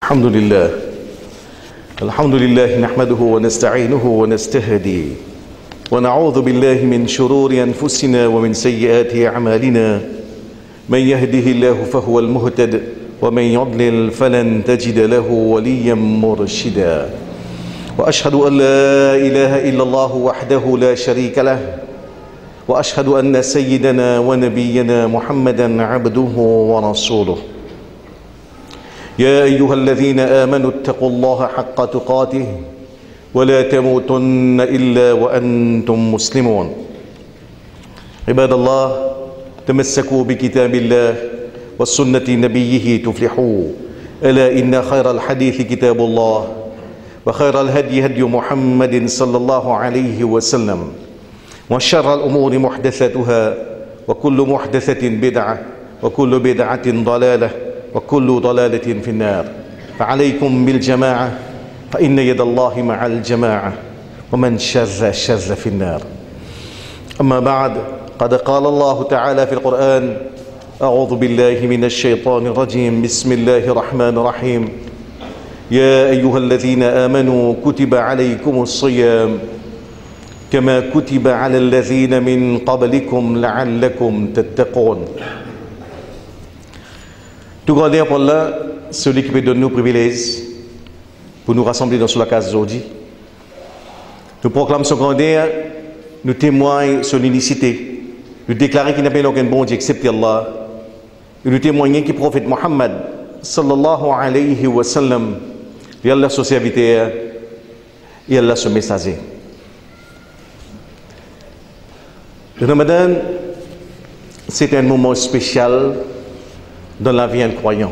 الحمد لله نحمده ونستعينه ونستهدي ونعوذ بالله من شرور أنفسنا ومن سيئات أعمالنا من يهده الله فهو المهتد ومن يضلل فلن تجد له وليا مرشدا وأشهد أن لا إله إلا الله وحده لا شريك له وأشهد أن سيدنا ونبينا محمدا عبده ورسوله يا أيها الذين آمنوا اتقوا الله حق تقاته ولا تموتن إلا وأنتم مسلمون عباد الله تمسكوا بكتاب الله والسنة نبيه تفلحوا ألا إن خير الحديث كتاب الله وخير الهدي هدي محمد صلى الله عليه وسلم وشر الأمور محدثاتها وكل محدثة بدعة وكل بدعة ضلالة وكل ضلالة في النار فعليكم بالجماعة فإن يد الله مع الجماعة ومن شذ شذ في النار أما بعد قد قال الله تعالى في القرآن أعوذ بالله من الشيطان الرجيم بسم الله الرحمن الرحيم يا أيها الذين آمنوا كتب عليكم الصيام كما كتب على الذين من قبلكم لعلكم تتقون. Tout grandeur pour Allah, celui qui peut donner nos privilèges pour nous rassembler dans la case aujourd'hui. Nous proclamons son grandeur, nous témoignons son unicité, nous déclarons qu'il n'y a pas aucun bon Dieu excepté Allah, et nous témoignons que le prophète Mohammed sallallahu alayhi wa sallam, et Allah son serviteur, et Allah son messager. Le Ramadan, c'est un moment spécial dans la vie d'un croyant.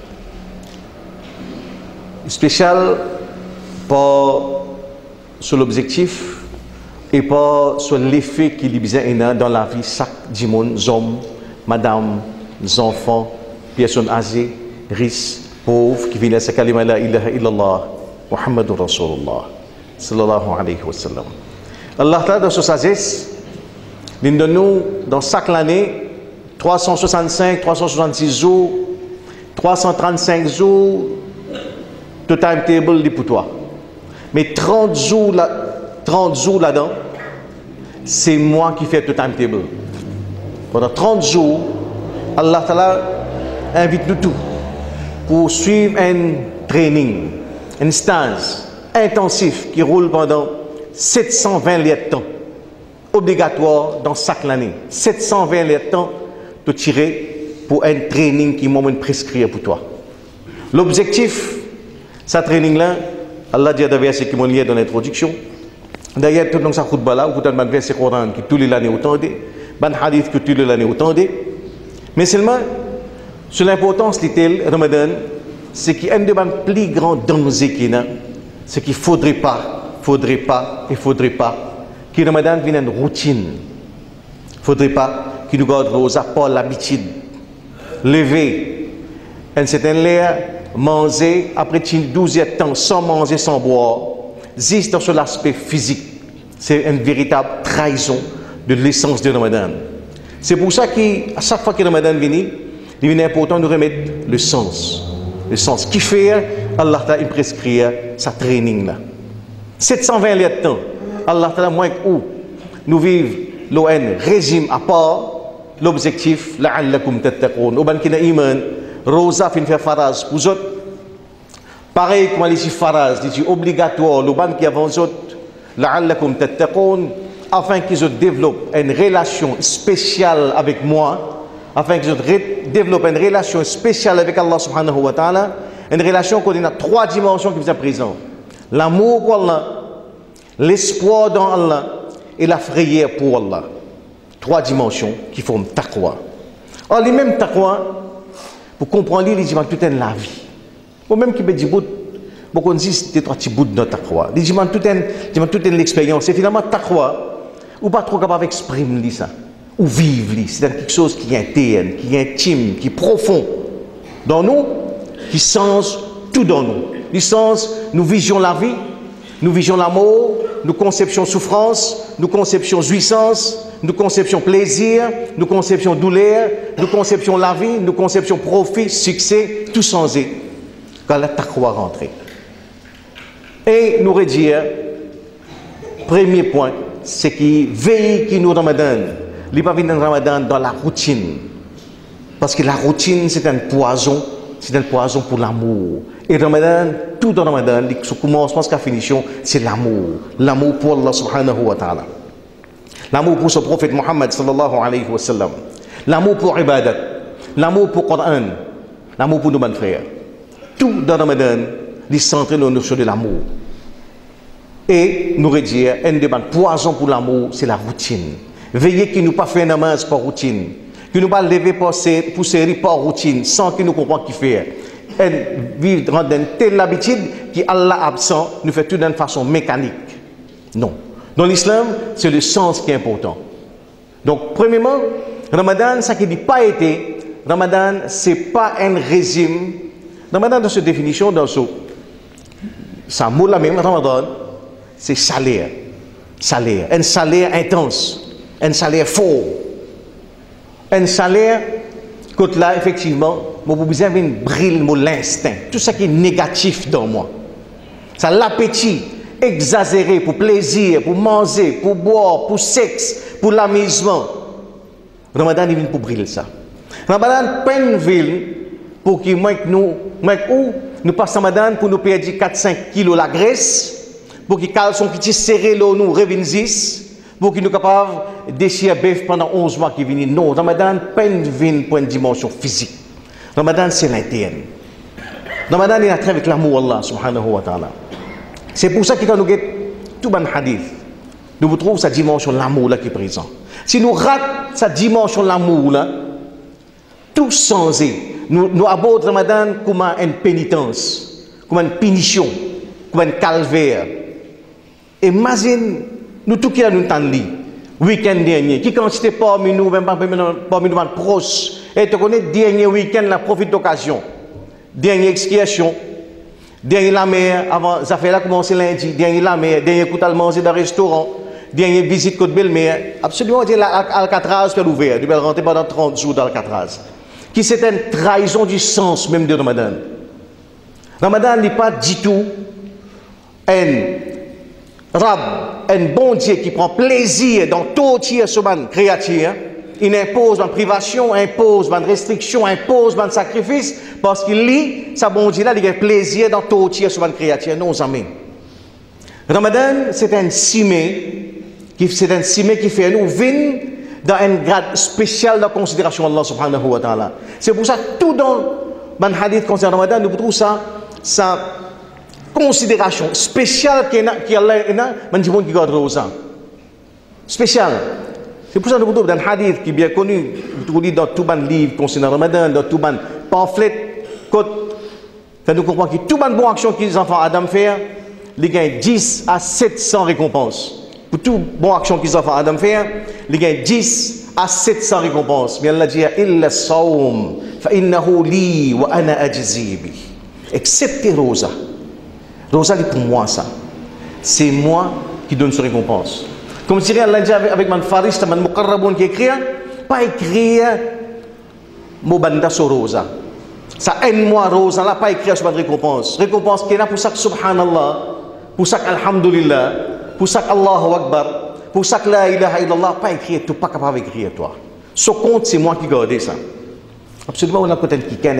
Spécial pas sur l'objectif et pas sur l'effet qu'il y a dans la vie chaque dimanche, hommes, madame, enfants, personnes âgées, riches, pauvres qui viennent à ce kalima la ilaha illallah Muhammadur Rasulullah sallallahu alayhi wa sallam. Allah Ta'ala dans sa sagesse il donne nous dans chaque année 365, 366 jours, 335 jours de timetable pour toi. Mais 30 jours là-dedans, c'est moi qui fais le timetable. Pendant 30 jours, Allah Ta'ala invite nous tous pour suivre un training, un stage intensif qui roule pendant 720 litres de temps. Obligatoire dans chaque année. 720 litres de temps de tirer pour un training qui m'a prescrit pour toi. L'objectif, ce training-là, Allah dit à des versets qui m'ont lié dans l'introduction. D'ailleurs, tout dans sa khutba là, vous avez un verset Coran qui tous les années entendez, un hadith que tous les années entendez. Mais seulement, sur l'importance de Ramadan, c'est qu'il y a un des plus grands dangers qu'il y a, c'est qu'il ne faudrait pas que Ramadan vienne une routine. Il ne faudrait pas qu'il nous garde aux apports l'habitude. Lever, un certain l'air, manger, après 12 heures de temps, sans manger, sans boire, juste sur l'aspect physique. C'est une véritable trahison de l'essence de Ramadan. C'est pour ça qu'à chaque fois que Ramadan vient, il est important de remettre le sens. Le sens. Qui fait Allah t'a prescrit sa training là. 720 litres de temps. Allah Ta'ala moins où nous vivons l'ON régime à part l'objectif la'allakum tattaqoun. Au ban qui n'a iman, rosa fin faire faraz pour autres. Pareil comme les faraz, dit obligatoire le ban qui avance autres la'allakum tattaqoun afin qu'ils développent une relation spéciale avec moi, afin qu'ils développent une relation spéciale avec Allah subhanahu wa ta'ala, une relation qu'on a 3 dimensions qui sont présentes. L'amour pour Allah, l'espoir dans Allah et la frayeur pour Allah. 3 dimensions qui forment taqwa. Or, les mêmes taqwa, pour comprendre les gens tout est la vie. Ou même qui me dit, beaucoup de gens des 3 petits bouts de taqwa. Les gens tout est l'expérience. Et finalement, taqwa, ou pas trop capable d'exprimer ça, ou vivre, c'est quelque chose qui est interne, qui est intime, qui est profond dans nous, qui change tout dans nous. Du sens, nous visions la vie, nous visions l'amour, nous conceptions souffrance, nous conceptions jouissance, nous conceptions plaisir, nous conceptions douleur, nous conceptions la vie, nous conceptions profit, succès, tout changé. quand la taqwa rentre. Et nous redire, premier point, c'est qu'il veille qui nous Ramadan. Il n'est pas venu dans Ramadan dans la routine. Parce que la routine, c'est un poison pour l'amour. Et Ramadan, tout dans Ramadan, ce commencement jusqu'à finition, c'est l'amour. L'amour pour Allah subhanahu wa ta'ala. L'amour pour ce prophète Muhammad sallallahu alayhi wa sallam. L'amour pour Ibadat. L'amour pour Coran. L'amour pour nos bons frères. Tout dans Ramadan, il centre nos notions de l'amour. Et nous redire, un des poisons pour l'amour, c'est la routine. Veillez qu'il nous pas fait namaz par routine. Qu'il nous pas lever pour série par routine, sans qu'il nous comprenne qui fait. Et vivre dans une telle habitude qu'Allah absent, nous fait tout d'une façon mécanique. Non. Dans l'islam, c'est le sens qui est important. Donc, premièrement, Ramadan, ça qui dit pas été, Ramadan, c'est pas un régime. Ramadan, dans cette définition, dans ça mot la même, Ramadan, c'est salaire. Salaire. Un salaire intense. Un salaire fort. Un salaire, quand là, effectivement, moi, vous besoin de briller l'instinct. Tout ça qui est négatif dans moi. Ça, l'appétit exagéré pour plaisir, pour manger, pour boire, pour sexe, pour l'amusement. Ramadan, il vient pour briller ça. Ramadan, peine ville pour que nous passons Ramadan pour nous perdre 4-5 kilos la graisse, pour que caleçon qui serré l'eau nous revienne 10, pour que nous soyons capables de déchirer bœuf pendant 11 mois qui viennent. Non, Ramadan, peine vient pour une dimension physique. Ramadan, c'est l'interne. Ramadan, il a trait avec l'amour Allah subhanahu wa ta'ala. C'est pour ça que quand nous avons tout le hadith, nous retrouvons cette dimension de l'amour là qui est présente. Si nous ratons cette dimension de l'amour là, tout changé. Nous abordons Ramadan comme une pénitence, comme une punition, comme un calvaire. Imagine, nous tout qui a nous entendu, week-end dernier, qui quantité parmi nous, même parmi nous proches, et tu connais, dernier week-end, la profite d'occasion, dernière expiation, dernier la mer, avant, ça fait là commencer lundi, dernier la mer, dernier coup à manger dans le restaurant, dernière visite côte belle-mère, absolument, Alcatraz peut l'ouvrir, tu peux rentrer pendant 30 jours dans Alcatraz. Qui c'est une trahison du sens même de Ramadan. Ramadan n'est pas du tout un rab, un bon Dieu qui prend plaisir dans tout ce créature. Il impose une privation, impose une restriction, impose un sacrifice, parce qu'il lit, sa bon Dieu là, il a plaisir dans tout ce créature. Non, amis. Ramadan, c'est un simé qui fait nous vivre dans un grade spécial de considération Allah subhanahu wa ta'ala. C'est pour ça que tout dans le hadith concernant Ramadan, nous trouvons sa considération spéciale qui Allah a dit qui garde rosa. Spécial. C'est pour ça que nous trouvons dans le hadith qui est bien connu, vous trouvez dans tout le livre concernant Ramadan, dans tout le pamphlet, quand nous comprenons que tout le bon action que les enfants Adam font, ils gagnent 10 à 700 récompenses. Pour toute bonne action qu'ils ont fait Adam faire, il y a 10 à 700 récompenses. Mais Allah dit illa sawm fa innahu li wa ana ajzi bi. Excepté Rosa. Rosa est pour moi ça. C'est moi qui donne ce récompense. Comme dirait Allah dit avec man farista man muqarrabun qui écrit, pas écrire mo banda sur Rosa. Ça aide moi Rosa là pas écrire sur ma récompense. Récompense qui est là pour ça que subhanallah, pour ça qu'alhamdulillah, pour ça qu'Allahu Akbar, pour ça que la ilaha illallah, pas écrire, tu n'es pas capable d'écrire toi. Ce compte, c'est moi qui garde ça. Absolument, on a côté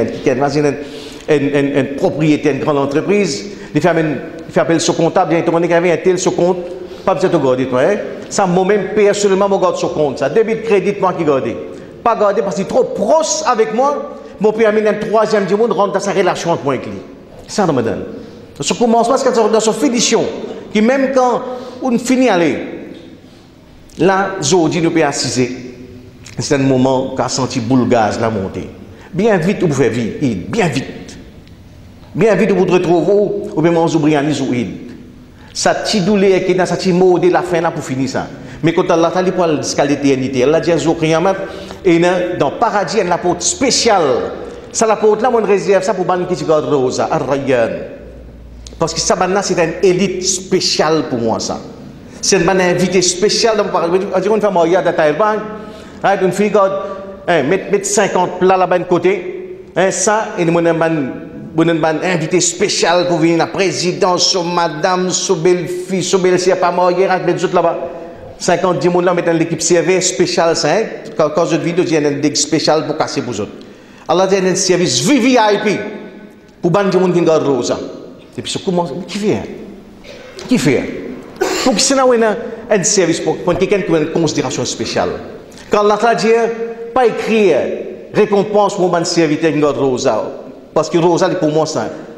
une propriété, une grande entreprise, il fait appeler ce comptable, il y a un tel ce compte, pas besoin de garder toi. Ça, moi-même, personnellement, je garde ce compte. Ça, débit de crédit, moi qui garde. Pas garder parce qu'il est trop proche avec moi, mon père amène un troisième du monde, rentre dans sa relation avec moi. C'est ça, Ramadan. Ça commence parce que dans sa finition, qui même quand on finit aller, là, Zodi nous peut assiser. C'est un moment qu'a senti boule gaz la montée. Bien vite, vous pouvez vivre, bien vite. Bien vite, vous vous retrouvez, ou bien vous oubliez un isoïd. Ça ti doulé qui dans ça ti modé la fin là pour finir ça. Mais quand Allah t'a dit pour l'éternité, Allah dit au Qiyamah, et dans le paradis, il y a une apôtre spéciale. Ça l'apôtre là, on réserve ça pour ban qui garde Rosa, Ar-Rayyan. Parce que ça, c'est une élite spéciale pour moi, ça. C'est une invité spéciale. On dit qu'on fait mariage à Taïwan. Une fille, mettre 50 plats là-bas de côté. Ça, et nous avons bon invité spécial pour venir la présidence, sur madame, sur belle-fille, sur belle-sœur, pas mariée, avec les autres là-bas. 50 10 là, mettant l'équipe CV spéciale, quand je vidéo, il y a une équipe spéciale pour casser pour eux autres. Allah dit un service VIP pour ban du monde qui garde rosa. Et puis ça commence, qui fait? Qui fait? Pour que c'est un service pour quelqu'un qui a une considération spéciale. Quand Allah dit, pas écrire récompense pour un serviteur qui garde rosa. Parce que rosa, pour moi,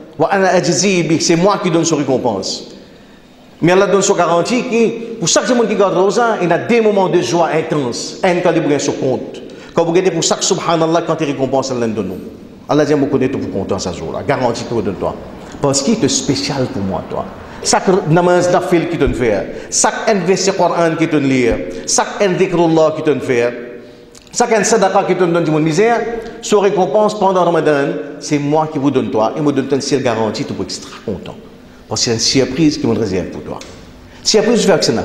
c'est moi qui donne son récompense. Mais Allah donne son garantie que pour chaque monde qui garde rosa, il y a des moments de joie intense. Un quand il vous sur compte. Quand vous regardez pour chaque subhanallah, quand il récompense, Allah donne nous. Allah dit, vous connaissez tout pour content ce jour-là. Garantie pour de toi. Parce qu'il est spécial pour moi, toi. Chaque namaz d'afil qui te fait, chaque verset Coran qui te lit, chaque dhikrullah qui te fait, chaque sadaqa qui te donne du monde misère, son récompense pendant Ramadan, c'est moi qui vous donne toi, et me donne une seule garantie, tu peux être extra content. Parce que c'est une surprise qui me réserve pour toi. Surprise, je fais avec ça.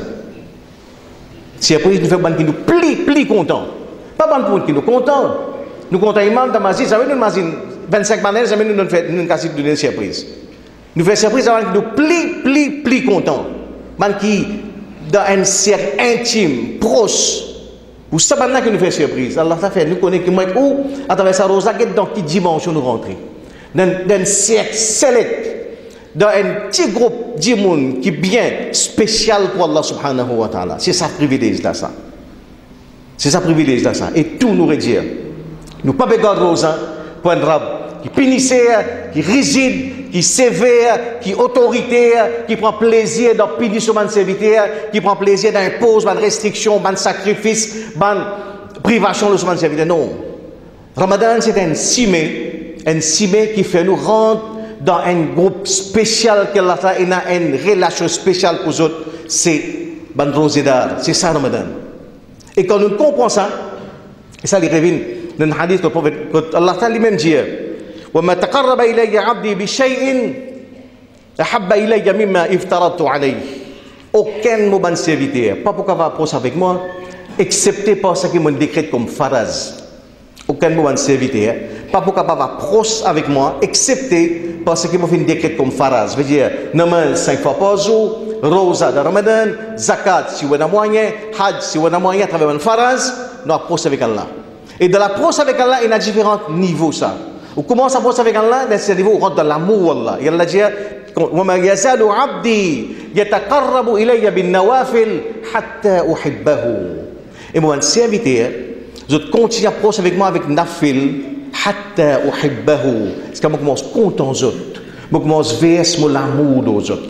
Surprise, nous faisons qui nous plie content. Pas bon qui nous content. Nous comptons imam dans Mazine, ça veut nous Mazine 25 manèges, ça veut nous donner une surprise. Nous faisons surprise avant que nous plie content. Man qui dans un cercle intime, proche. Pour ça maintenant que nous faisons surprise. Allah t'a fait nous connaître où à travers sa rosa dans quelle dimension nous rentrer. Dans un cercle select. Dans un petit groupe de monde qui est bien spécial pour Allah subhanahu wa ta'ala. C'est ça privilège là ça. C'est ça privilège là ça. Et tout nous redire. Nous pas besoin de rosa pour un rab qui pénissait, qui rigide, qui sévère, qui autoritaire, qui prend plaisir dans punir sur mon serviteur, qui prend plaisir d'imposer une restriction, un sacrifice, une privation sur mon serviteur. Non. Ramadan c'est un simé qui fait nous rentrer dans un groupe spécial que Allah a une relation spéciale pour eux autres, c'est ban rosédar, c'est ça Ramadan. Et quand nous comprenons ça, et ça les revient dans le hadith que le prophète Allah Ta'ala lui-même dit وَمَا تَقَرَّبَ إِلَيَّ عَبْدِي بِشَيْءٍ أَحَبَّ إِلَيَّ مِمَّا افترضت عليه. Aucun bon serviteur, pas pour qu'on va approcher avec moi, excepté par ce qui me décrète comme faraz. Aucun bon serviteur, pas pour qu'on va approcher avec moi, excepté par ce qui me fait une décrète comme faraz. Veut dire, namaz 5 fois par jour, rosa de Ramadan, zakat si on a moyen, hajj si on a moyen à travers un faraz, nous approchons avec Allah. Et de l'approche avec Allah, il y a différents niveaux ça. On commence à approcher avec Allah, dans ce niveau, on rentre dans l'amour Allah. Il a dit, وَمَا يَزَالُ عَبْدِي يَتَقَرَّبُ إِلَيَّ بِالنَّوَافِلِ حَتَّى أُحِبَّهُ. Et mon serviteur, je continue à approcher avec moi avec nafil, حَتَّى أُحِبَّهُ. C'est quand je commence à compter aux autres. Je commence à verser mon amour aux autres.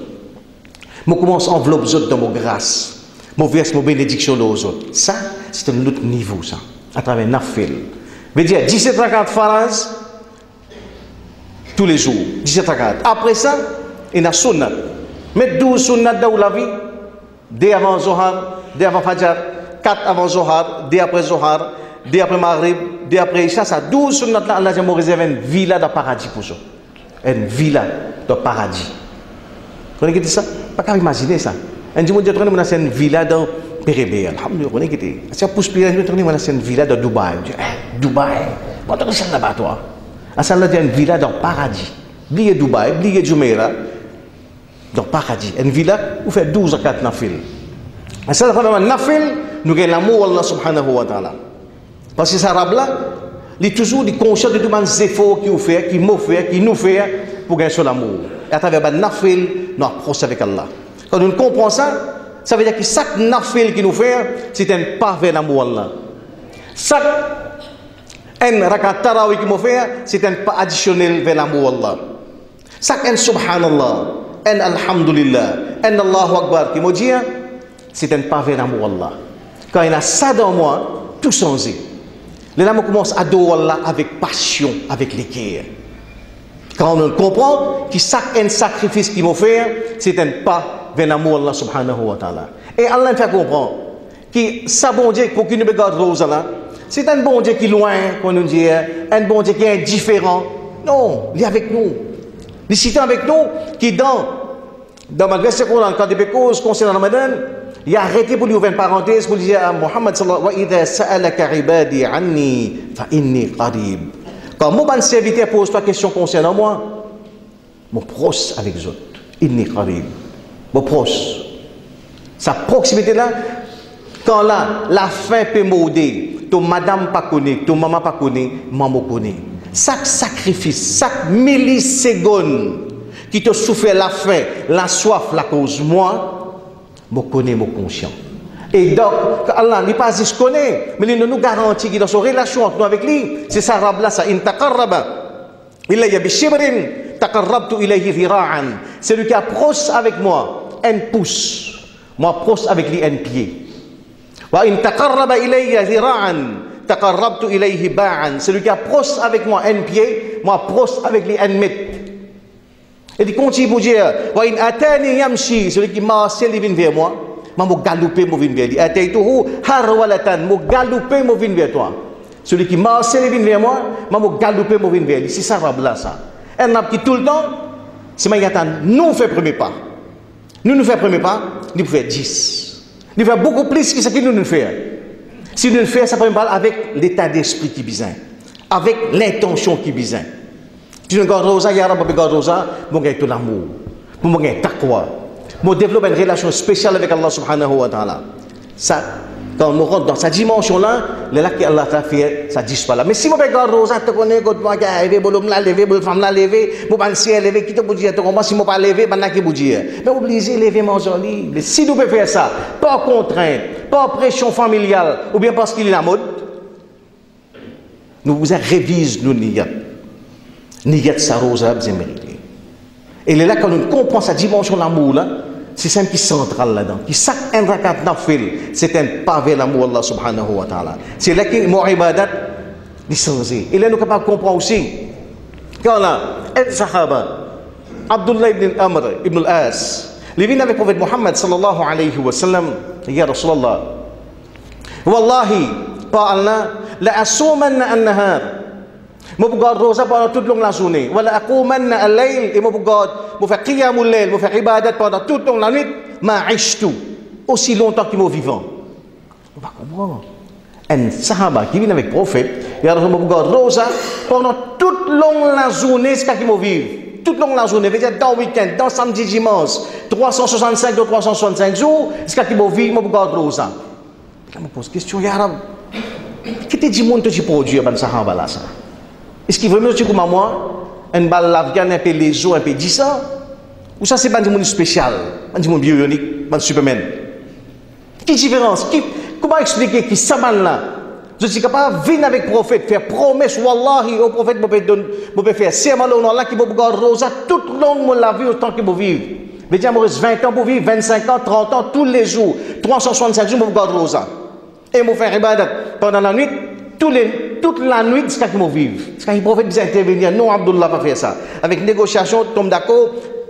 Je commence à envelopper les autres dans mon grâce. Je verse mon bénédiction aux autres. Ça, c'est un autre niveau, ça, à travers nafil. Je veux dire, 17 rakats faraz, tous les jours, 17 rakats. Après ça, il y a sunnat. Mettre 12 sunnat dans la vie, 2 avant Zohar, 2 avant Fajr, 4 avant Zohar, 2 après Zohar, 2 après Maghrib, 2 après Isha, ça 12 sunnat là, Allah a réservé une villa de paradis pour ça. Une villa de paradis. Vous connaissez ça? Pas qu'à imaginer ça. Un jour, je trouve une villa dans Pérébé. Alhamdulillah, vous connaissez ça? Si on pousse plus, je trouve une villa dans Dubaï. Dubaï, on trouve ça là-bas, toi. Allah a une villa dans paradis. Oubliez Dubaï, oubliez Jumeirah. Dans paradis. Une villa où fait 12 à 4 nafil. Et ça, quand on a nafil, nous avons l'amour Allah subhanahu wa ta'ala. Parce que ces arabes-là, ils sont toujours conscients de tous les efforts qu'ils fait, qu'ils m'ont fait, qu'ils nous font pour gagner son amour. Et à travers le nafil, nous approchons avec Allah. Quand nous comprenons ça, ça veut dire que chaque nafil qu'il nous fait, c'est un pas vers l'amour Allah. Chaque rakat tarawih qu'il nous fait, c'est un pas additionnel vers l'amour Allah. Chaque subhanallah, un alhamdulillah, un Allahu Akbar qui me dit, c'est un pas vers l'amour Allah. Quand il y a ça dans moi, tout change. Les âmes commencent à adorer Allah avec passion, avec l'équerre. Quand on comprend que chaque sacrifice qu'il m'a fait, c'est un pas vers l'amour Allah subhanahu wa ta'ala. Et Allah fait comprendre que ça bon Dieu, pour qu'il nous regarde rose là, c'est un bon Dieu qui est loin, qu'on nous dit, un bon Dieu qui est indifférent. Non, il est avec nous. Il est avec nous, qui dans ma verset Coran, quand il cause concernant Ramadan, il a arrêté pour lui ouvrir une parenthèse pour dire à Muhammad sallallahu alayhi wa sallam, wa idha sa'alaka ibadi anni fa inni qarib. Quand mon serviteur pose toi question concernant moi, mon proche avec les autres. Inni qarib. Mon proche. Sa proximité là, quand là, la fin peut m'aider, ton madame pas connaît, ton maman pas connaît, maman connaît. Chaque sacrifice, chaque milliseconde qui te souffre la faim, la soif, la cause, moi, je connais mon conscient. Et donc, Allah n'est pas juste connaît, mais il nous garantit qu'il dans son relation entre nous avec lui, c'est ça, Rabla, ça, in taqarraba, ilayya bishibrin, taqarrabtu ilayhi dhira'an. Celui qui approche avec moi, un pouce. Moi, approche avec lui un pied. Wa in taqarraba ilayya dhira'an, taqarrabtu ilayhi ba'an. Celui qui approche avec moi un pied, moi approche avec lui un mètre. Et il continue pour dire, wa in atani yamshi, celui qui marche, il vient vers moi. Moi, je galoper, je viens vers lui. Ataytuhu harwalatan, je galoper, je viens vers toi. Celui qui marche, il vient vers moi. Moi, je galoper, je viens vers lui. C'est ça, Rabla, ça. Un homme qui tout le temps, c'est Mayatan, nous fait premier pas. Nous faisons premier pas, nous faisons 10. Nous faisons beaucoup plus que ce que nous faisons. Si nous faisons ça premier pas avec l'état d'esprit qui est besoin, avec l'intention qui est besoin. Si nous regardons ça, il y a tout l'amour, nous avons taqwa, nous développons une relation spéciale avec Allah subhanahu wa ta'ala. Ça, quand on rentre dans cette dimension-là, là que Allah t'a fait, ça disparaît là. Mais si vous regardez ça, tu connais, quand tu as levé, bolom la levé, bol femme la levé, mon banquier levé, qui te peut dire, tu comprends, si moi pas levé, ben là qui vous dire. Mais obligé lever mon joli. Si nous pouvons faire ça, pas contrainte, pas pression familiale, ou bien parce qu'il est la mode, nous vous révisons nos niyat. Niyat sa rosa, vous mérité. Et là, quand nous comprenons cette dimension de l'amour là, c'est ça qui est central là-dedans. Qui chaque un rakat nafil, c'est un pavé l'amour Allah subhanahu wa ta'ala. C'est là que mon ibadat est changé. Et là, nous sommes capables de comprendre aussi. Quand là, un sahaba, Abdullah ibn Amr ibn al-As, il vient avec le prophète Muhammad sallallahu alayhi wa sallam, ya Rasulallah, Wallahi, par Allah, la asumanna an-nahar. Je regarde rosa pendant toute la journée. Wala aqumanna al-layl et je regarde, je fais qiyamul layl, je fais ibadat pendant toute la nuit, ma ishtu aussi longtemps qu'il est vivant. On va comprendre. Un sahaba qui vient avec le prophète, il regarde rosa pendant toute la journée, c'est qu'il est vivant. Toute la journée, c'est-à-dire dans le week-end, dans samedi, dimanche, 365 ou 365 jours, c'est qu'il est vivant, je regarde rosa. Je me pose la question, ya Rab, qu'est-ce que tu dis que tu produis dans sahaba là ça? Est-ce qu'il veut me dire comme moi, un bal l'afghan un peu les os, un peu 10 ans? Ou ça c'est pas un monde spécial, un monde bionique, un Superman? Quelle différence? Comment expliquer que ça là? Je suis capable de venir avec le prophète, faire promesse, wallahi, au prophète, je peux faire serment au nom là, qui peut regarder rosa toute longue la vie autant qu'il peut vivre. Je veux dire, il 20 ans pour vivre, 25 ans, 30 ans, tous les jours, 365 jours, je regarde rosa. Et je faire ibadat pendant la nuit. Toute la nuit, c'est ce qu'il faut vivre. C'est quand le prophète dit intervenir. Non, Abdullah va faire ça. Avec négociation, tombe d'accord.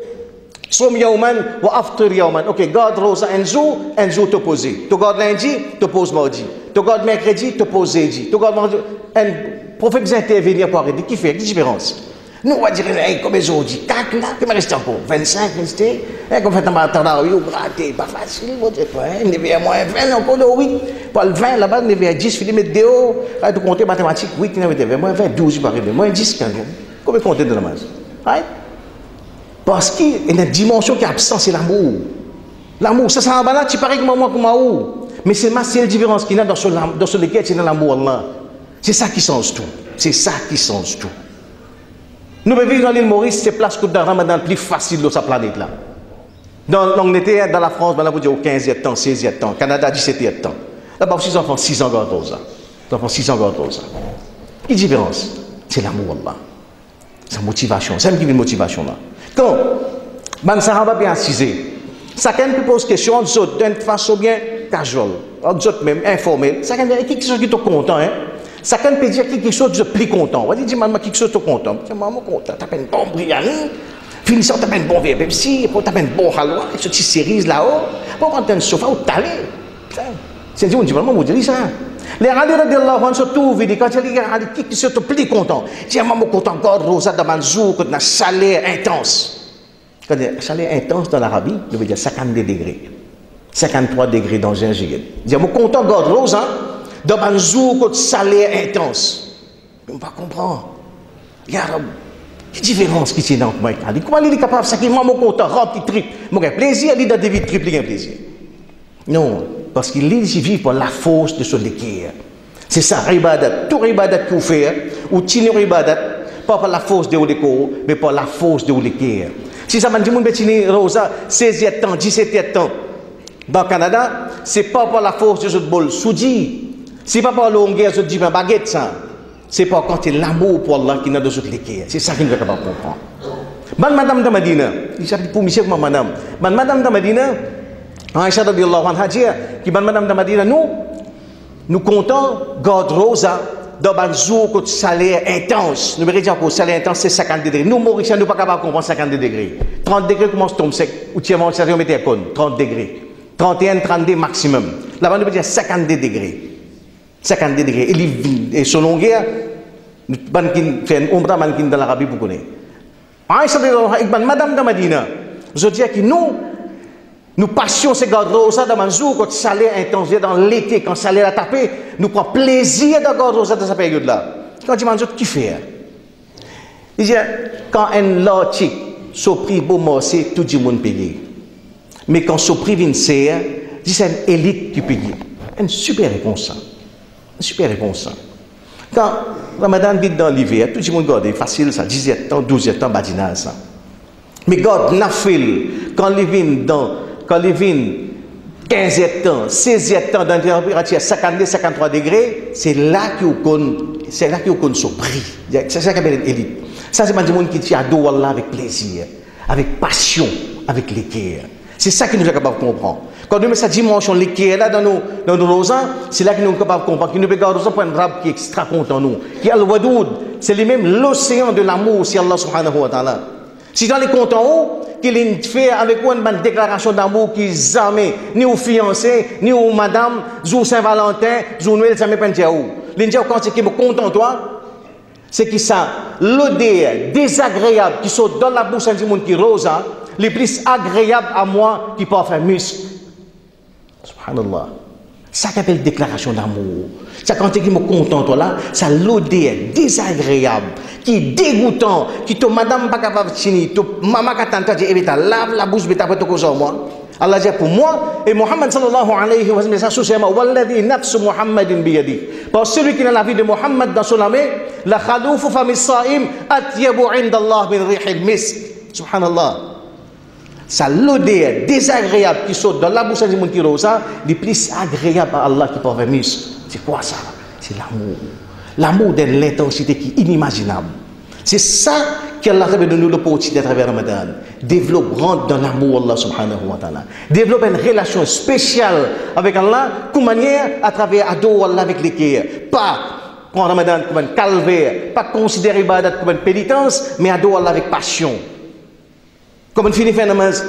Som yawman wa after yawman. Ok, garde rosa un jour te pose. Tu gardes lundi, te pose mardi. Tu gardes mercredi, te pose jeudi. Tu gardes mardi. Un prophète dit intervenir pour arrêter. Qui fait? Quelle différence? Nous, on va dire, comme aujourd'hui, 4 là, il me reste encore 25, resté. Comme fait un matin, il pas facile, il y a moins 20, encore de 8. Pour le 20, là-bas, il y a 10, il met dehors, tu comptes mathématiques, 8, il y a moins 20, 12, il va arriver, moins 10, 15. Combien compter de la masse? Parce qu'il y a une dimension qui est absente, c'est l'amour. L'amour, ça, c'est un balade, tu parais comme moi, comme moi. Mais c'est la différence qu'il y a dans ce lequel c'est l'amour, Allah. C'est ça qui change tout. C'est ça qui change tout. Nous vivons dans l'île Maurice, c'est place que dans le Ramadan plus facile de sa planète là. On était dans la France, on dit au 15e temps, 16e temps, Canada 17e temps. Là-bas, ils enfants 6 ans gardent ça. Les enfants 6 ans gardent ça. Quelle différence? C'est l'amour Allah. C'est la motivation. C'est une motivation là. Quand Ben Sahaba bien assisé, chacun peut poser question d'une façon bien casual, même informelle. Chacun dit quelque chose qui est content, hein? Chacun peut dire quelque chose de plus content. On va dire, maman, quelque chose de content. Maman, content. Tu as un bon biryani, finissant, tu as un bon verre Pepsi, tu as un bon halwa, ce petit cerise là-haut, pour prendre un sofa ou t'aller. C'est dit, on dit, maman, on dit ça. Les Ali radiallahu anhu surtout, quand il y a quelque chose de plus content, il dit, maman, content, God, Rosa, Damanzou, quand on a chaleur intense. Quand on a chaleur intense dans l'Arabie, ça veut dire 52 degrés. 53 degrés dans un giga. Il dit, maman, content, God, Rosa, dans un jour de salaire intense. On va comprendre. Quelle différence qui est dans moi? Comment il est capable de ça qui m'a content, rempli trip. Mon plaisir, il a des vies triple, il a plaisir. Non, parce qu'il vit pour la force de son équerre. C'est ça, ribadat. Tout ribadat que vous faites, ou tini ribadat, pas par la force de l'école, mais par la force de l'équerre. Si ça m'a dit, mon petit Rosa, 16e ans, 17e ans, dans le Canada, c'est pas par la force de ce bol soudi, c'est pas par la longueur de ce baguette, ça. C'est pas quand c'est l'amour pour Allah qui n'a de ce l'équerre. C'est ça qui nous est capable de comprendre. Madame de Madina, il s'appelle pour monsieur comme madame. Madame de Madina, Aïcha radiyallahu anha dit que madame de Madina, nous comptons God Rosa dans un jour de salaire intense. Nous dire que le salaire intense c'est 50 degrés. Nous Mauriciens nous pas capables de comprendre 50 degrés. 30 degrés commence tomber sec ou tiens mon salaire mettait à 30 degrés. 31 32 maximum. Là-bas nous peut dire 52 degrés. 52 degrés et son longueur ban kin fait un umrah man kin dans l'Arabie pour connaître. Aïcha radiyallahu anha madame de Madina, je dis que nous passions ces gardes rosa dans un jour quand le salaire intense dans l'été, quand le salaire a tapé, nous prenons plaisir de garde rosa dans cette période-là. Quand tu manges, tu fais. Il dit, quand un logique, ce prix pour morcer, tout le monde paye. Mais quand ce prix vient serre, c'est une élite qui paye. Une super réponse. Une super réponse. Quand Ramadan vit dans l'hiver, tout le monde garde, facile ça, 17 ans, 12 ans, badinage ça. Mais garde, nafil, quand il vient dans quand il vient 15 ans, 16 ans dans une température 52, 53 degrés, c'est là qu'il connaît son prix. C'est ça qu'on appelle l'élite. Ça, c'est des gens qui tient à dos Allah avec plaisir, avec passion, avec l'équerre. C'est ça qui nous est capable de comprendre. Quand nous mettons cette dimension l'équerre là dans nos rosans, c'est là que nous sommes capables de comprendre. Qui nous regarde pour un rab qui est extra content nous. Qui est al-Wadoud, c'est lui-même l'océan de l'amour, c'est Allah subhanahu wa ta'ala. Si dans les comptes en haut, qu'il fait avec une déclaration d'amour qui jamais ni aux fiancés, ni aux madame, ni Saint-Valentin, ni aux Noël, jamais pas où. L'Indien, quand c'est qui me content toi, c'est qui ça, l'odeur désagréable qui saute dans la bouche du monde qui rose, les plus agréable à moi qui porte un muscle. Subhanallah. Ça qu'appelle déclaration d'amour. Ça quand tu me content toi là, ça l'odeur désagréable, qui est dégoûtant, qui te madame pas capable de finir, to maman qui t'entend dire eh lave la bouche beta pas te cause moi. Allah dit pour moi et Muhammad sallallahu alayhi wa sallam ça sous-sema walladhi nafsu Muhammadin bi yadi. Parce celui qui a la vie de Muhammad dans son âme, la khaloufu fami as-sa'im atyabu 'inda Allah min rihil misk. Subhanallah. Ça l'odeur désagréable qui saute dans la bouche du monde qui rose, le plus agréable à Allah qui porte un muscle. C'est quoi ça? C'est l'amour. L'amour de l'intensité qui est inimaginable. C'est ça qu'Allah a donné l'opportunité à travers Ramadan. Développe, rentre dans l'amour Allah subhanahu wa ta'ala. Développe une relation spéciale avec Allah, comme manière à travers ado Allah avec l'équerre. Pas prendre Ramadan comme un calvaire, pas considérer Ibadat comme une pénitence, mais ado Allah avec passion. Comme une fille fait namaz,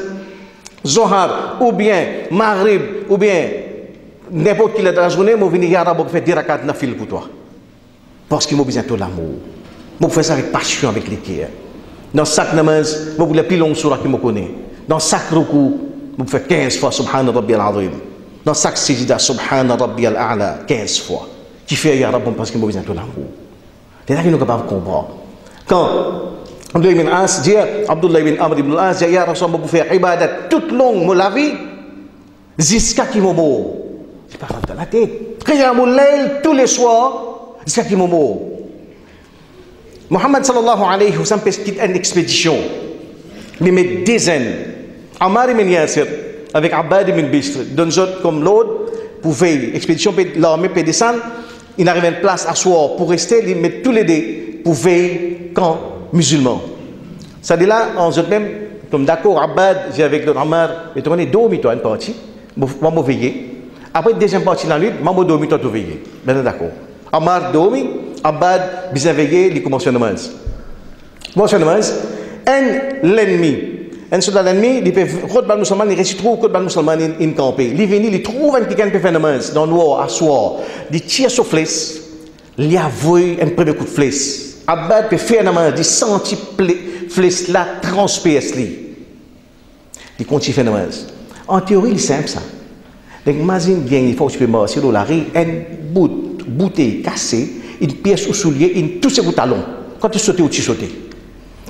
Zohar, ou bien Maghrib, ou bien n'importe qui dans la journée, je viens à Rabbi faire 10 rakats nafil pour toi. Parce qu'il m'a besoin de l'amour. Je fais ça avec passion, avec l'équerre. Dans chaque namaz, je fais la plus longue surah que je connais. Dans chaque ruku, je fais 15 fois Subhana Rabbi al-Azim. Dans chaque sijda, Subhana Rabbi al-A'la, 15 fois. Qui fait Ya Rabbi parce qu'il m'a besoin de l'amour. C'est là qu'il nous est capable de comprendre. Quand Abdullah ibn As dit, Abdullah ibn Amr ibn As dit, Ya Rasulullah, vous faire ibadat toute longue, mon la vie, jusqu'à qui m'en mort. C'est pas grave dans la tête. Qiyamul layl tous les soirs, jusqu'à qui m'en mort. Muhammad sallallahu alayhi wa sallam quitte une expédition. Il met des dizaines. Ammar ibn Yasir, avec Abbad ibn Bishr, d'un autre comme l'autre, pour veiller. Expédition, l'armée peut descendre. Il arrive à une place à soir pour rester, il met tous les deux pour veiller camp musulman. Ça dit là, en eux même, comme d'accord, Abbad, j'ai avec le Ammar, et tu connais dormi toi une partie, moi je veiller. Après deuxième partie de la nuit, moi je dormi toi tu veiller. Ben d'accord. Ammar dormi, Abbad bien veillé, il commence à namaz. Commence à namaz. L'ennemi, un soldat l'ennemi, il peut route bal musulman, il réussit trop côté bal musulman in camper. Il vient, il trouve un quelqu'un qui peut faire namaz dans le noir à soir. Il tire sur flèche, il a voué un premier coup de flèche. Abbad peut faire namaz, il sentit flèche là transpire lui. Il continue faire namaz. En théorie, c'est simple ça. Donc imagine bien, il faut que tu peux marcher dans la rue, une bouteille cassée, une pièce au soulier, une tous ces talons. Quand tu sautes, tu sautes.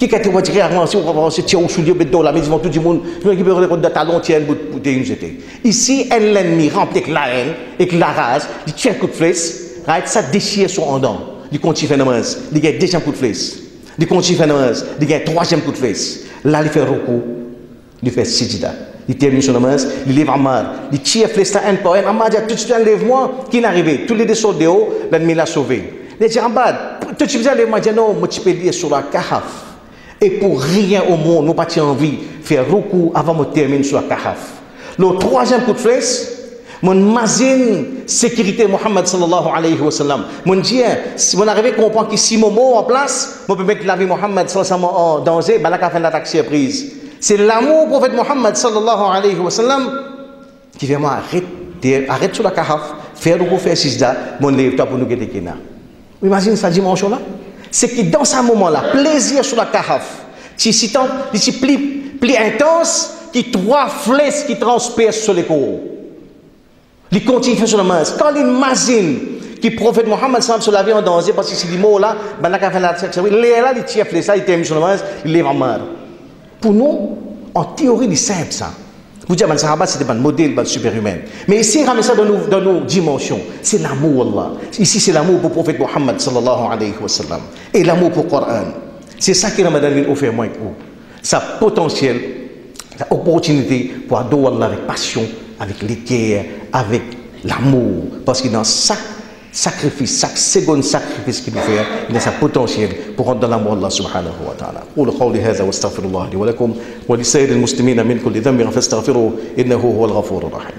Qui a été retiré avant, si on va se tirer au soulier, la maison, tout le monde, je récupère les de talons, tiens, bout de jeter. Ici, l'ennemi rempli avec la haine, avec la rage, il tire un coup de flèche, ça déchire son endant. Il continue à faire namaz, il gagne deuxième coup de flèche. Il continue à faire namaz, il gagne troisième coup de flèche. Là, il fait recours, il fait sijida. Il termine son namaz, il lève Ammar, il tire flèche un par un. Ammar dit tout de suite, enlève-moi, qui est arrivé. Tous les deux sont dehors, l'ennemi l'a sauvé. Il dit Ammar, tout de suite, enlève-moi, il dit non, moi, tu peux lire sur la kahaf. Et pour rien au monde, nous pas envie de faire recours avant de terminer sur la kahaf. Le troisième coup de flèche, mon mazine sécurité Muhammad sallallahu alayhi wa sallam. Mon Dieu, si on arrive à comprendre que si mon mot en place, on peut mettre la vie Muhammad sallallahu alayhi wa sallam en danger, ben là, qu'on fait l'attaque surprise. C'est l'amour du prophète Muhammad sallallahu alayhi wa sallam qui fait moi arrête sur la kahaf, faire recours, faire sijda, mon lève-toi pour nous guetter Kena. Imagine cette dimension-là. C'est que dans ce moment-là, plaisir sur la kahaf, c'est plus intense que trois flèches qui transpercent sur les corps. Il continue à faire sur la main. Quand il imagine que le prophète Mohammed se la vie en danger, parce que c'est des mots là, il là, il tire flèche, il termine sur la main, il lève en main. Pour nous, en théorie, c'est simple ça. Vous dites que Sahaba, c'était un modèle super-humain. Mais ici, ramène ça dans nos dimensions. C'est l'amour, Allah. Ici, c'est l'amour pour le prophète Muhammad, sallallahu alayhi wa sallam. Et l'amour pour le Coran. C'est ça que Ramadan vient offrir moins que vous. Sa potentiel, sa opportunité pour adorer Allah avec passion, avec l'équerre, avec l'amour. Parce que dans chaque sacrifice, chaque seconde sacrifice qu'il nous fait, il a sa potentiel pour rentrer dans l'amour d'Allah subhanahu wa ta'ala. قولوا قولي هذا واستغفر الله لي ولكم ولسائر المسلمين من كل ذنب فاستغفروه إنه هو الغفور الرحيم.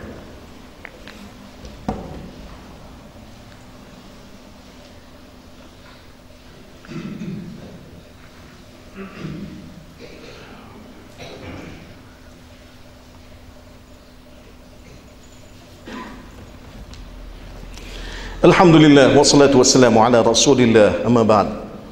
Alhamdulillah, wa salatu wa salam ala rasulillah, amma ba'd.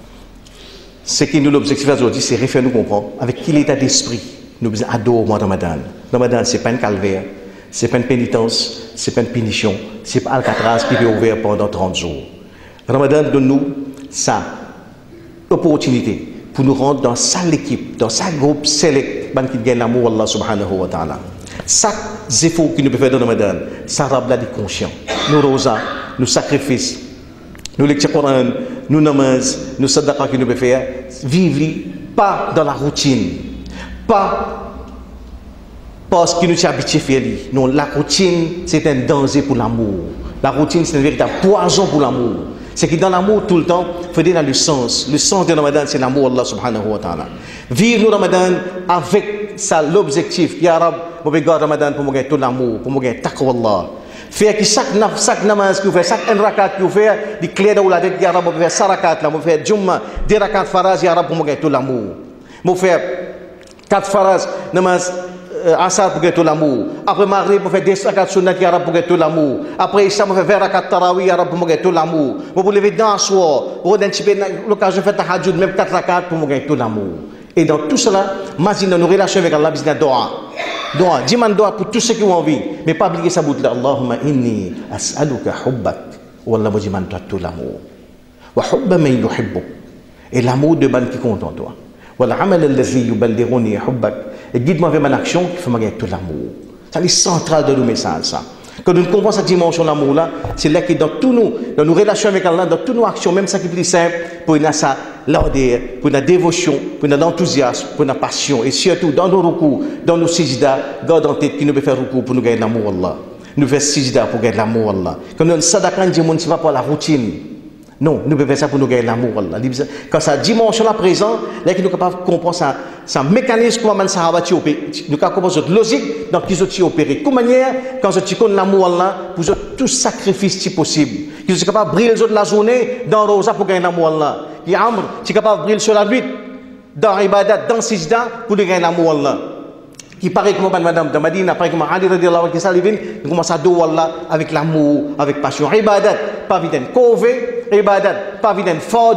Ce qui nous l'objectif aujourd'hui, c'est de faire nous comprendre avec quel état d'esprit nous adorons le mois de Ramadan. Ramadan, ce n'est pas un calvaire, ce n'est pas une pénitence, ce n'est pas une punition, ce n'est pas Alcatraz qui est ouvert pendant 30 jours. Ramadan donne-nous sa opportunité pour nous rendre dans sa équipe, dans sa groupe select, qui gagne l'amour Allah subhanahu wa ta'ala. Chaque effort que nous pouvons faire dans Ramadan, ça rend la conscience. Nous rosas, nous sacrifices, nous lectures Coran, nous namaz, nous sadaqa que nous pouvons faire, vivre pas dans la routine, pas parce que nous sommes habitués à faire. Non, la routine, c'est un danger pour l'amour. La routine, c'est un véritable poison pour l'amour. C'est que dans l'amour, tout le temps, il faut donner le sens. Le sens de Ramadan, c'est l'amour Allah subhanahu wa ta'ala. Vivre le Ramadan avec ça, l'objectif. Ya Rab, je vais garder Ramadan pour me gagner tout l'amour, pour me gagner taqwa Allah. Faire que chaque namaz que vous faites, chaque rakat que vous faites, des clés de la tête, Ya Rab, je vais faire 100 rakats, je vais faire Jumma, 10 rakats faraz, Ya Rab, pour me gagner tout l'amour. Je vais faire 4 faraz, namaz. Asar pour gagner tout l'amour. Après Maghrib, on fait 10 rakats sunnat ya Rab pour gagner tout l'amour. Après Isha, on fait 20 rakats tarawih ya Rab pour gagner tout l'amour. Vous vous levez dans le soir, vous avez l'occasion de faire tahajjud, même 4 rakats pour gagner tout l'amour. Et dans tout cela, imagine nos relations avec Allah, bisna doa. Doa, dis-moi doa pour tous ceux qui ont envie. Mais pas oublier sa boucle. Allahumma inni as'aluka hubbak. Wallah, moi dis-moi tout l'amour. Wa hubba man yuhibbuk. Et l'amour de ban qui compte en toi. والعمل الذي يبلغني حبك et guide-moi vers mon action qui fait me gagner tout l'amour. C'est central de nos messages ça. Quand nous comprenons cette dimension de l'amour là, c'est là que dans nos relations avec Allah, dans toutes nos actions, même ça qui est plus simple, pour nous ça l'ordre, pour notre dévotion, pour notre enthousiasme, pour notre passion et surtout dans nos recours, dans nos sijda, garde en tête qui nous peut faire recours pour nous gagner l'amour Allah. Nous faisons sijda pour gagner l'amour Allah. Quand nous sadakan du monde, c'est pas pour la routine. Non, nous pouvons faire ça pour nous gagner l'amour. Quand sa dimension là présent, là nous sommes capables de comprendre sa mécanisme, comment ça va opérer. Nous sommes capables de logique dans qui sont opérés. De toute manière, quand tu connais l'amour là, pour tout sacrifice possible. Qui sont capables de briller la journée dans Rosa pour gagner l'amour là. Qui Amr, tu es capable de briller sur la nuit dans Ibadat, dans Sijda pour gagner l'amour là. Qui paraît comme madame de Madina, pareil comme Ali radiallahu anhu, qui commence à adorer Allah avec l'amour, avec passion. Ibadat, pas vite kove, ibadat, pas vite fardeau,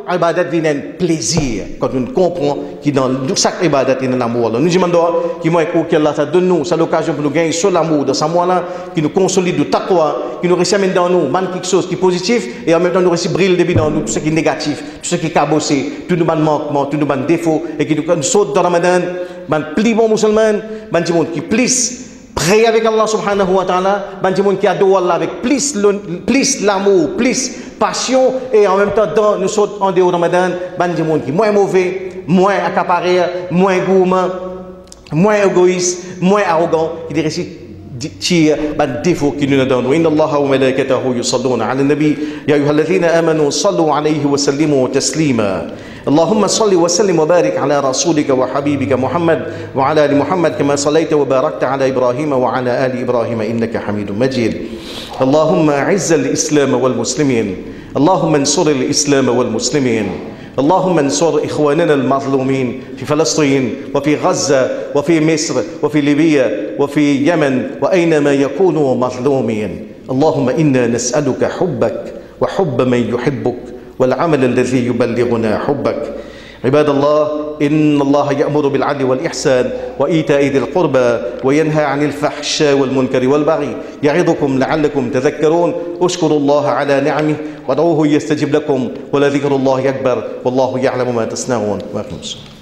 ibadat vient un plaisir quand on comprend que dans chaque ibadat il y a un amour. Nous demandons que moi que Allah ça donne nous, c'est l'occasion pour nous gagner sur l'amour dans ce mois-là, qui nous consolide le taqwa, qui nous réussit dans nous, man quelque chose qui est positif et en même temps nous réussit brille depuis dans nous tout ce qui est négatif, tout ce qui est cabossé, tout nous manquement, tout nous défaut et qui nous saute dans Ramadan, man pli bon musulman, man monde qui plus prier avec Allah subhanahu wa ta'ala, ban monde qui adore Allah avec plus l'amour, plus passion et en même temps dans nous sommes en dehors de Ramadan, ban monde qui moins mauvais, moins accaparé, moins gourmand, moins égoïste, moins arrogant, qui réussit تشي بالدفو كننا دون وإن الله وملائكته يصلون على النبي يا أيها الذين آمنوا صلوا عليه وسلموا تسليما اللهم صل وسلم وبارك على رسولك وحبيبك محمد وعلى آل محمد كما صليت وباركت على إبراهيم وعلى آل إبراهيم إنك حميد مجيد اللهم أعز الإسلام والمسلمين اللهم انصر الإسلام والمسلمين اللهم انصر إخواننا المظلومين في فلسطين وفي غزة وفي مصر وفي ليبيا وفي يمن وأينما يكونوا مظلومين اللهم إنا نسألك حبك وحب من يحبك والعمل الذي يبلغنا حبك عباد الله إن الله يأمر بالعدل والإحسان وإيتاء ذي القربى وينهى عن الفحشاء والمنكر والبغي يعظكم لعلكم تذكرون اشكروا الله على نعمه وادعوه يستجب لكم ولذكر الله أكبر والله يعلم ما تصنعون.